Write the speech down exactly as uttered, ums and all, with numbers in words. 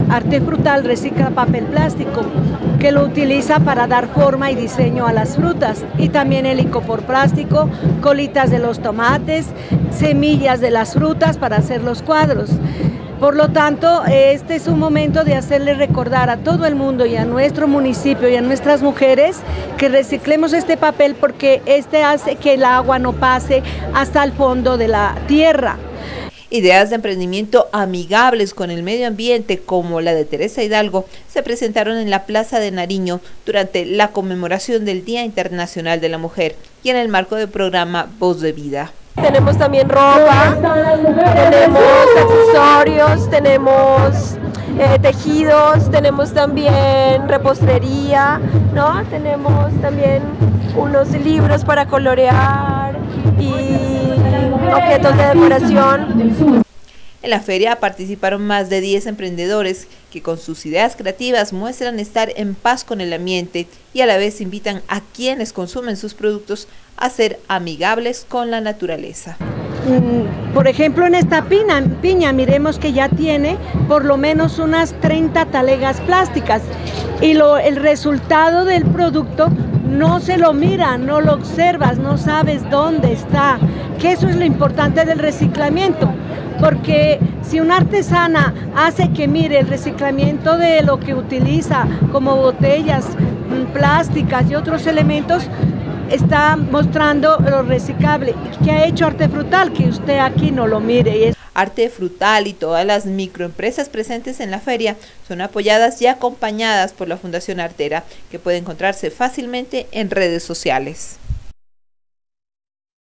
Arte Frutal recicla papel plástico, que lo utiliza para dar forma y diseño a las frutas, y también el icopor plástico, colitas de los tomates, semillas de las frutas para hacer los cuadros. Por lo tanto, este es un momento de hacerle recordar a todo el mundo y a nuestro municipio y a nuestras mujeres que reciclemos este papel, porque este hace que el agua no pase hasta el fondo de la tierra. Ideas de emprendimiento amigables con el medio ambiente, como la de Teresa Hidalgo, se presentaron en la Plaza de Nariño durante la conmemoración del Día Internacional de la Mujer y en el marco del programa Voz de Vida. Tenemos también ropa, tenemos accesorios, tenemos eh, tejidos, tenemos también repostería, ¿no? Tenemos también unos libros para colorear y objetos de decoración. En la feria participaron más de diez emprendedores que con sus ideas creativas muestran estar en paz con el ambiente y a la vez invitan a quienes consumen sus productos a ser amigables con la naturaleza. Por ejemplo, en esta piña, piña miremos que ya tiene por lo menos unas treinta talegas plásticas, y lo, el resultado del producto no se lo mira, no lo observas, no sabes dónde está, que eso es lo importante del reciclamiento. Porque si una artesana hace que mire el reciclamiento de lo que utiliza como botellas plásticas y otros elementos, está mostrando lo reciclable. ¿Qué ha hecho Arte Frutal? Que usted aquí no lo mire. Arte Frutal y todas las microempresas presentes en la feria son apoyadas y acompañadas por la Fundación Artera, que puede encontrarse fácilmente en redes sociales.